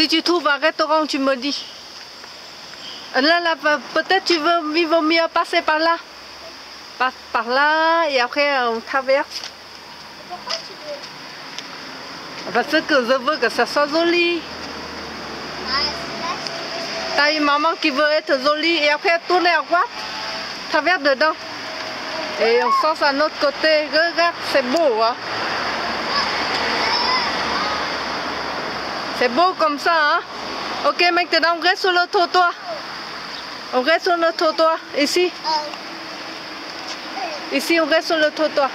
Si tu trouves un restaurant, tu me dis. Là, peut-être il vaut mieux passer par là. Passe par là et après on traverse. Pourquoi tu veux? Parce que je veux que ça soit joli. T'as une maman qui veut être jolie et après tourner à droite, traverse dedans. Et on sort à notre côté. Regarde, c'est beau, hein? C'est beau comme ça, hein? Ok, maintenant on reste sur le trottoir. On reste sur le trottoir, ici. Ici, on reste sur le trottoir.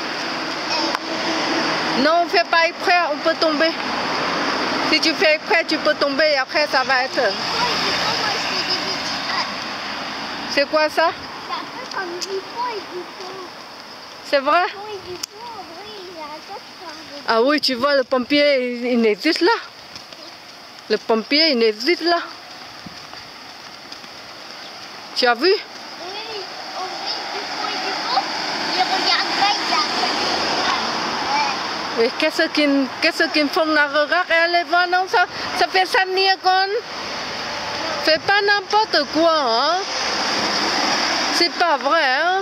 Non, on ne fait pas exprès, on peut tomber. Si tu fais exprès, tu peux tomber et après ça va être... C'est quoi ça? C'est vrai? Ah oui, tu vois, le pompier, il existe là. Le pompier, il existe là. Tu as vu? Et qu'est-ce qu'ils font là? Regarde, allez voir, non, ça fait Sania con. Fais pas n'importe quoi, hein? C'est pas vrai, hein?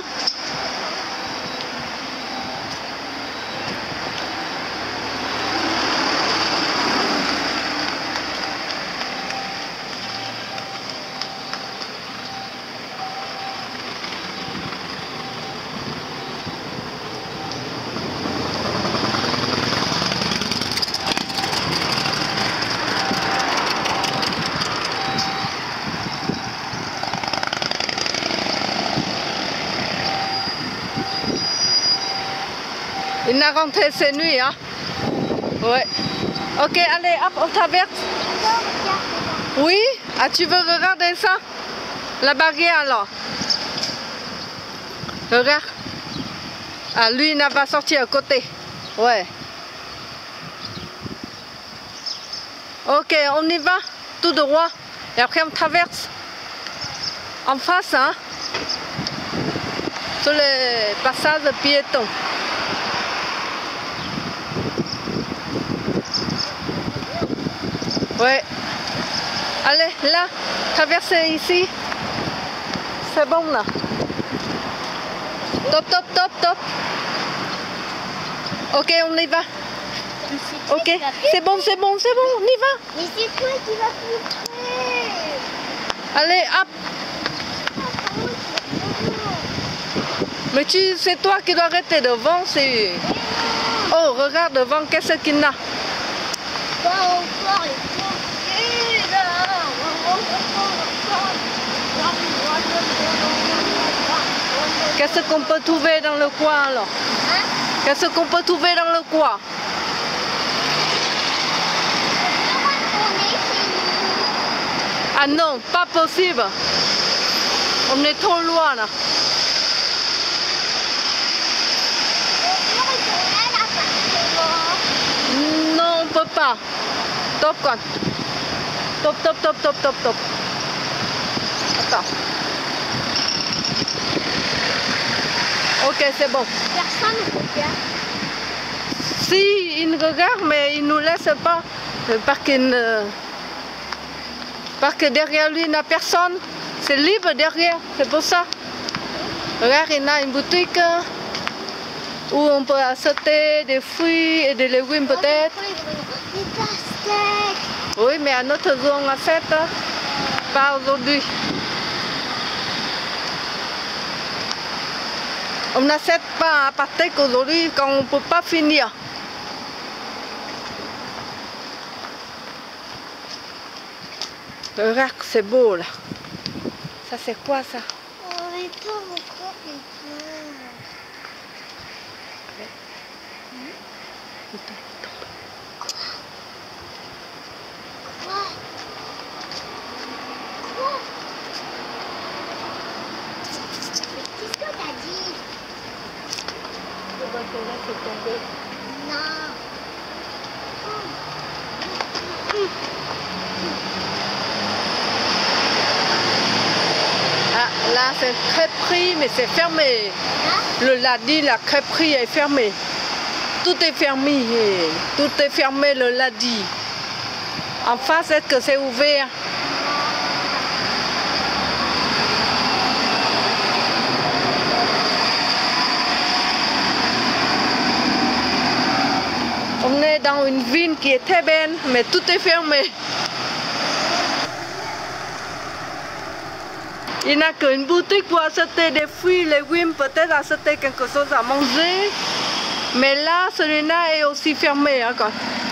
Il n'a rentré ces nuits, hein? Ouais. Ok, allez, hop, on traverse. Oui? Ah, tu veux regarder ça? La barrière, alors. Regarde. Ah, lui, il n'a pas sorti à côté. Ouais. Ok, on y va, tout droit. Et après, on traverse. En face, hein? Sur le passage piéton. Ouais. Allez, là, traversez ici. C'est bon là. Top, top, top, top. Ok, on y va. Ok, c'est bon, c'est bon, c'est bon, on y va. Mais c'est toi qui vas filtrer. Allez, hop. Mais c'est toi qui dois rester devant. Oh, regarde devant, qu'est-ce qu'il y a? Pas encore les pompiers là. Qu'est-ce qu'on peut trouver dans le coin alors? Hein? Qu'est-ce qu'on peut trouver dans le coin? Ah non, pas possible. On est trop loin là. Non, on peut pas. Top quoi. Top, top, top, top, top, top. Attends. Ok, c'est bon. Personne ne regarde. Si, ils nous regardent, mais ils ne nous laissent pas. Parce que derrière lui, il n'y a personne. C'est libre derrière, c'est pour ça. Regarde, il y a une boutique où on peut acheter des fruits et des légumes peut-être. Des pastèques. Oui, mais à notre jour, on achète. Pas aujourd'hui. On n'achète pas un pastèque aujourd'hui quand on ne peut pas finir. Regarde, c'est beau là. Ça c'est quoi ça? Oh, mais toi, pourquoi tu pleures? Quoi? Quoi? Qu'est-ce que t'as dit? Le bâtonnet s'est tombé. Non. Ah, là c'est crêperie, mais c'est fermé. Hein? Le lundi, la crêperie est fermée. Tout est fermé. Tout est fermé le lundi. En face, est-ce que c'est ouvert? On est dans une ville qui est très belle, mais tout est fermé. Il n'y a qu'une boutique pour acheter des fruits, légumes, peut-être acheter quelque chose à manger. Mais là, celui-là est aussi fermé encore.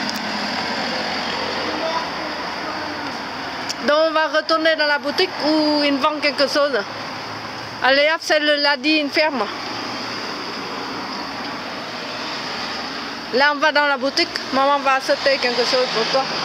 Donc on va retourner dans la boutique où ils vendent quelque chose. Allez hop, celle-là dit une ferme. Là on va dans la boutique, maman va acheter quelque chose pour toi.